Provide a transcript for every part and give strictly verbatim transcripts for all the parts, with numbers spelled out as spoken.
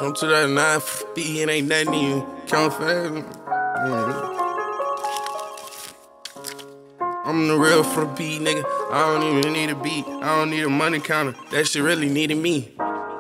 I'm to that nine B, it ain't nothing to you. Count fast. Mm. I'm the real for the beat, nigga. I don't even need a beat. I don't need a money counter. That shit really needed me.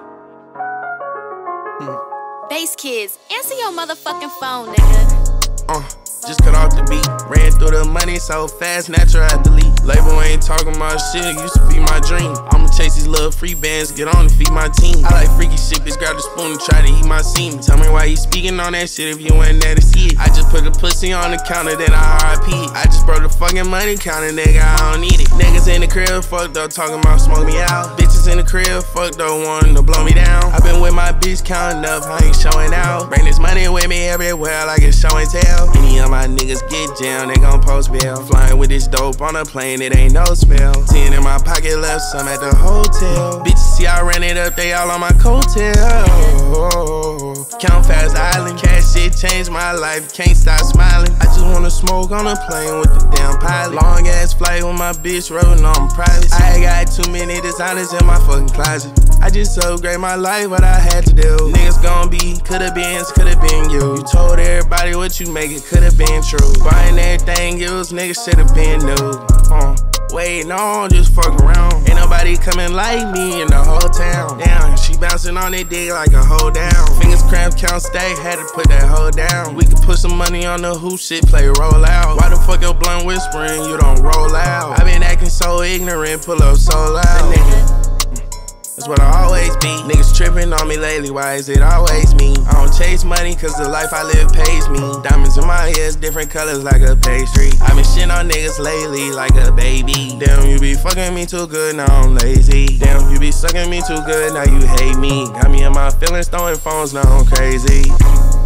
Hmm. Bass Kids, answer your motherfucking phone, nigga. Uh, just cut off the beat. Ran through the money so fast, natural athlete. Label ain't talking about shit, it used to be my dream. I'ma chase these little free bands, get on and feed my team. I like freaky shit, bitch, grab the spoon and try to eat my semen. Tell me why you speaking on that shit if you ain't there to see it. I just put the pussy on the counter, then I R I P it. I just broke the fucking money counter, nigga, I don't need it. Niggas in the crib, fucked up, talking about smoke me out. Bitches in the crib, fucked up, wanting to blow me down. I been with my bitch counting up, I ain't showing out. Bring this money with me everywhere like it's show and tell. Any of my niggas get jammed, they gon' post bail. Flying with this dope on a plane, it ain't no spell. Ten in my pocket, left some at the hotel. Bitches see I ran it up, they all on my coattail. Count Fast Island, cash shit changed my life, can't stop smiling. I just wanna smoke on a plane with the damn pilot. Long ass flight with my bitch rolling on private. I got too many designers in my fucking closet. I just upgrade my life, what I had to do. Niggas gon' be, could've been, could've been you. You told everybody what you make, it could've been true. Buying everything used, niggas should've been new. Uh, wait, no, just fuck around. Ain't nobody coming like me in the whole town. Damn, she bouncing on that dick like a hoe down. Fingers cramped, count stay, had to put that hoe down. We could put some money on the hoop shit, play roll out. Why the fuck your blunt whispering, you don't roll out? I been acting so ignorant, pull up so loud. Nigga, that's what I always be. Niggas tripping on me lately, why is it always me? I don't chase money cause the life I live pays me. Diamonds in my ears, different colors like a pastry. I been shitting on niggas lately like a baby. Damn, you be fucking me too good, now I'm lazy. Damn, you be sucking me too good, now you hate me. Got me in my feelings, throwing phones, now I'm crazy.